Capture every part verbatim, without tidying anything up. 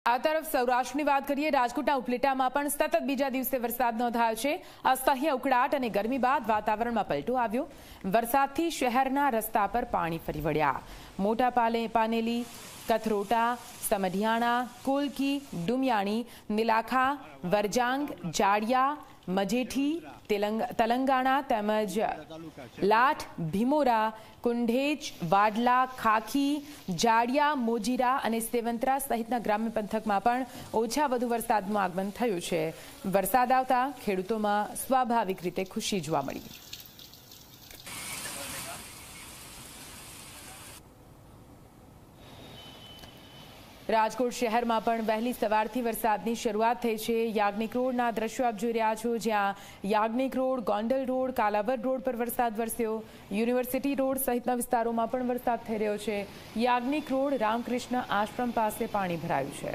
આ તરફ સૌરાષ્ટ્રની વાત કરીએ, રાજકોટના ઉપલેટામાં પણ સતત બીજા દિવસે વરસાદ નોંધાયો છે। અસહ્ય ઉકળાટ અને ગરમી બાદ વાતાવરણમાં પલટો આવ્યો। વરસાદથી શહેરના રસ્તા પર પાણી ફરી વળ્યા। મોટા પાલે પાનેલી, કથરોટા, સમઢિયાણા, કોલકી, ડુમિયાણી, નીલાખા, વરજાંગ, જાડિયા, મજેઠી, તલંગાણા તેમજ લાઠ, ભીમોરા, કુંઢેજ, વાડલા, ખાખી, જાડિયા, મોજીરા અને સેવંતરા સહિતના ગ્રામ્ય પંથકમાં પણ ઓછા વધુ વરસાદનું આગમન થયું છે। વરસાદ આવતા ખેડૂતોમાં સ્વાભાવિક રીતે ખુશી જોવા મળી। રાજકોટ શહેરમાં પણ વહેલી સવારથી વરસાદની શરૂઆત થઈ છે। યાજ્ઞિક રોડના દ્રશ્યો આપ જોઈ રહ્યા છો, જ્યાં Yagnik road, Gondal road, Kalawad road પર વરસાદ વરસ્યો। યુનિવર્સિટી રોડ સહિતના વિસ્તારોમાં પણ વરસાદ થઈ રહ્યો છે। યાજ્ઞિક રોડ, રામકૃષ્ણ આશ્રમ પાસે પાણી ભરાયું છે।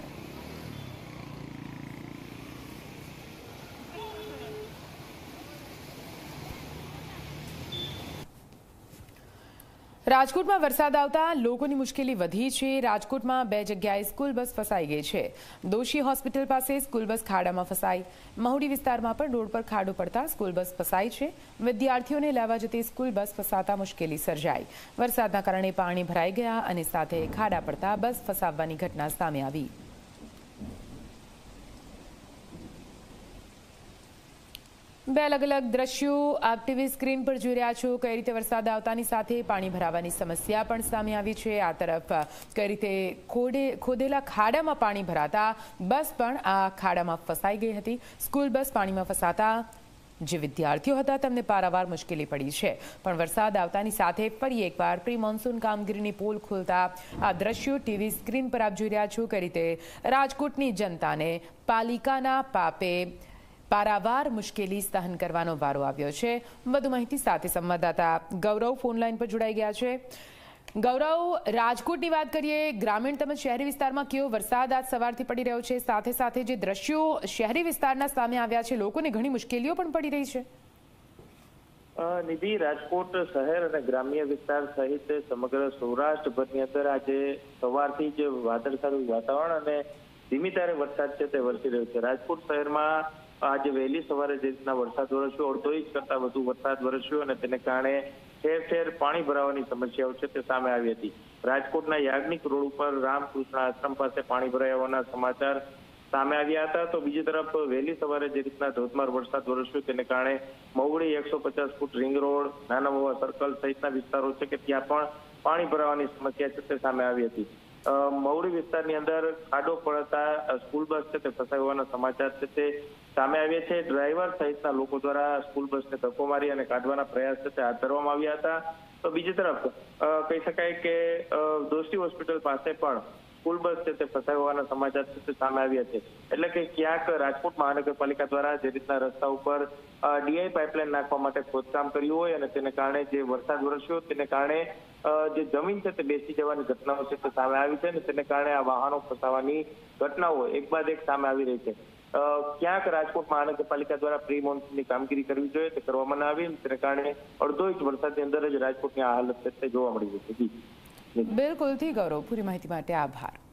રાજકોટમાં વરસાદ આવતા લોકોની મુશ્કેલી વધી છે। રાજકોટમાં બે જગ્યાએ સ્કૂલ બસ ફસાઈ ગઈ છે। દોશી હોસ્પિટલ પાસે સ્કૂલ બસ ખાડામાં ફસાઈ। મહુડી વિસ્તારમાં પણ રોડ પર ખાડો પડતા સ્કૂલ બસ ફસાઈ છે। વિદ્યાર્થીઓને લેવા જતી સ્કૂલ બસ ફસાતા મુશ્કેલી સર્જાઈ। વરસાદના કારણે પાણી ભરાઈ ગયા અને સાથે ખાડા પડતા બસ ફસાવવાની ઘટના સામે આવી। બે અલગ અલગ દ્રશ્યો આપ ટીવી સ્ક્રીન પર જોઈ રહ્યા છો। કઈ રીતે વરસાદ આવતાની સાથે પાણી ભરાવાની સમસ્યા પણ સામે આવી છે। આ તરફ કઈ રીતે ખોડે ખોદેલા ખાડામાં પાણી ભરાતા બસ પણ આ ખાડામાં ફસાઈ ગઈ હતી। સ્કૂલ બસ પાણીમાં ફસાતા જે વિદ્યાર્થીઓ હતા તેમને પારાવાર મુશ્કેલી પડી છે। પણ વરસાદ આવતાની સાથે ફરી એકવાર પ્રી મોન્સૂન કામગીરીની પોલ ખોલતા આ દ્રશ્યો ટીવી સ્ક્રીન પર આપ જોઈ રહ્યા છો। કઈ રીતે રાજકોટની જનતાને પાલિકાના પાપે પારાવાર મુશ્કેલી સહન કરવાનો વારો આવ્યો છે। વધુ માહિતી સાથે સંવાદદાતા ગૌરવ ફોનલાઈન પર જોડાઈ ગયા છે। ગૌરવ, રાજકોટની વાત કરીએ, ગ્રામીણ તેમજ શહેરી વિસ્તારમાં કેવો વરસાદ આજ સવારથી પડી રહ્યો છે? સાથે સાથે જે દ્રશ્યો શહેરી વિસ્તારના સામે આવ્યા છે, લોકોને ઘણી મુશ્કેલીઓ પણ પડી રહી છે। નિધિ, રાજકોટ શહેર અને ગ્રામ્ય વિસ્તાર સહિત સમગ્ર સૌરાષ્ટ્રભરની અંદર આજે સવારથી જ વાદળછાયું વાતાવરણ અને ધીમી ધારે વરસાદ છે તે વરસી રહ્યો છે। રાજકોટ શહેરમાં આજે વહેલી સવારે જે રીતના વરસાદ વરસ્યો, અડધો ઇંચ કરતા વધુ વરસાદ વરસ્યો અને તેને કારણે ઠેર ઠેર પાણી ભરાવાની સમસ્યાઓ છે તે સામે આવી હતી। રાજકોટના યાજ્ઞિક રોડ ઉપર રામકૃષ્ણ આશ્રમ પાસે પાણી ભરાઈ હોવાના સમાચાર સામે આવ્યા હતા। તો બીજી તરફ વહેલી સવારે જે રીતના ધોધમાર વરસાદ વરસ્યો તેને કારણે મહુડી એકસો પચાસ ફૂટ રિંગ રોડ, નાના મવા સર્કલ સહિતના વિસ્તારો છે કે ત્યાં પણ પાણી ભરાવાની સમસ્યા છે તે સામે આવી હતી। મહુડી વિસ્તારની અંદર ખાડો પડતા સ્કૂલ બસ છે તે ફસાઈ હોવાના સમાચાર છે તે સામે આવ્યા છે। ડ્રાઈવર સહિતના લોકો દ્વારા સ્કૂલ બસને ધક્કો મારી અને કાઢવાના પ્રયાસ છે તે હાથ ધરવામાં આવ્યા હતા। તો બીજી તરફ કહી શકાય કે દોશી હોસ્પિટલ પાસે પણ સ્કૂલ બસ છે તે ફસાઈ હોવાના સમાચાર છે તે સામે આવ્યા છે। એટલે કે ક્યાંક રાજકોટ મહાનગરપાલિકા દ્વારા જે રીતના રસ્તા ઉપર ડીઆઈ પાઇપલાઇન નાખવા માટે ખોદકામ કર્યું હોય અને તેને કારણે જે વરસાદ વરસ્યો તેને કારણે જે જમીન છે તે બેસી જવાની ઘટનાઓ છે તે સામે આવી છે અને તેને કારણે આ વાહનો ફસાવાની ઘટનાઓ એક બાદ એક સામે આવી રહી છે। ક્યાંક રાજકોટ મહાનગરપાલિકા દ્વારા પ્રી મોન્સૂનની કામગીરી કરવી જોઈએ તે કરવામાં ન આવી, તેને કારણે અડધો ઇંચ વરસાદની અંદર જ રાજકોટની આ હાલત છે તે જોવા મળી છે। બિલકુલથી ગૌરવ, પૂરી માહિતી માટે આભાર।